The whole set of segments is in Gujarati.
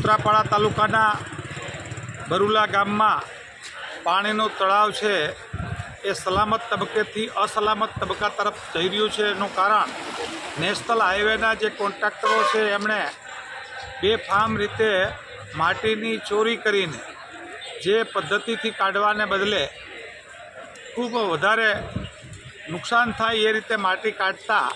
સૂત્રાપાડા તાલુકાના બરુલા ગામમાં પાણીનું તળાવ છે એ સલામત તબક્કેથી અસલામત તબક્કા તરફ જઈ રહ્યું છે. એનું કારણ નેશનલ હાઈવેના જે કોન્ટ્રાક્ટરો છે એમણે બેફામ રીતે માટીની ચોરી કરીને જે પદ્ધતિથી કાઢવાને બદલે ખૂબ વધારે નુકસાન થાય એ રીતે માટી કાઢતા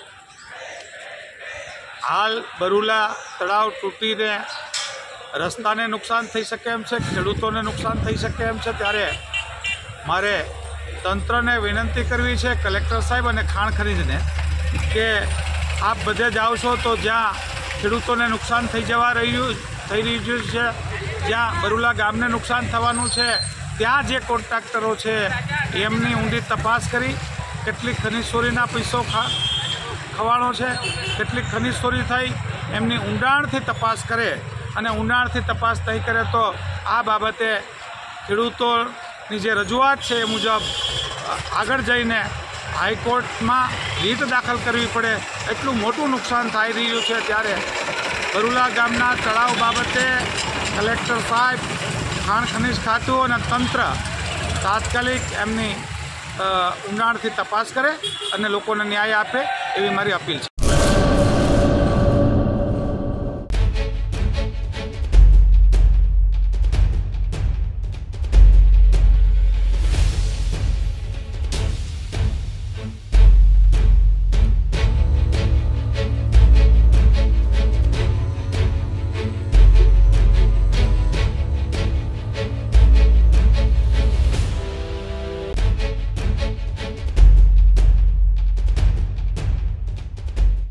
હાલ બરુલા તળાવ તૂટીને રસ્તાને નુકસાન થઈ શકે એમ છે, ખેડૂતોને નુકસાન થઈ શકે એમ છે. ત્યારે મારે તંત્રને વિનંતી કરવી છે, કલેક્ટર સાહેબ અને ખાણ ખનીજને, કે આપ બધે જાઓ છો તો જ્યાં ખેડૂતોને નુકસાન થઈ રહ્યું છે, જ્યાં બરુલા ગામને નુકસાન થવાનું છે, ત્યાં જે કોન્ટ્રાક્ટરો છે એમની ઊંડી તપાસ કરી કેટલીક ખનીજ ચોરીના પૈસો ખવાણો છે, કેટલીક ખનીજ ચોરી થઈ એમની ઊંડાણથી તપાસ કરે, અને ઊંડાણથી તપાસ નહીં કરે તો આ બાબતે ખેડૂતોની જે રજૂઆત છે એ મુજબ આગળ જઈને હાઈકોર્ટમાં રીટ દાખલ કરવી પડે એટલું મોટું નુકસાન થઈ રહ્યું છે. ત્યારે બરુલા ગામના તળાવ બાબતે કલેક્ટર સાહેબ, ખાણ ખનીજ ખાતું અને તંત્ર તાત્કાલિક એમની ઊંડાણથી તપાસ કરે અને લોકોને ન્યાય આપે એવી મારી અપીલ છે.